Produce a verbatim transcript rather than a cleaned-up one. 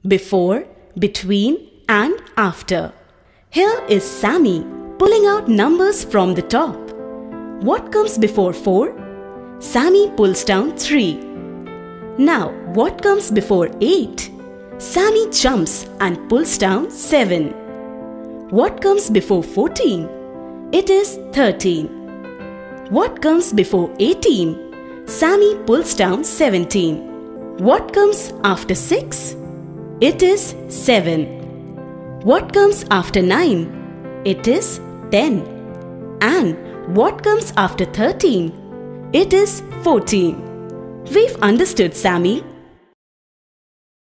before, between and after. Here is Sammy pulling out numbers from the top. What comes before four? Sammy pulls down three. Now what comes before eight? Sammy jumps and pulls down seven. What comes before fourteen? It is thirteen. What comes before eighteen? Sammy pulls down seventeen. What comes after six? It is seven. What comes after nine? It is ten. And what comes after thirteen? It is fourteen. We've understood, Sammy.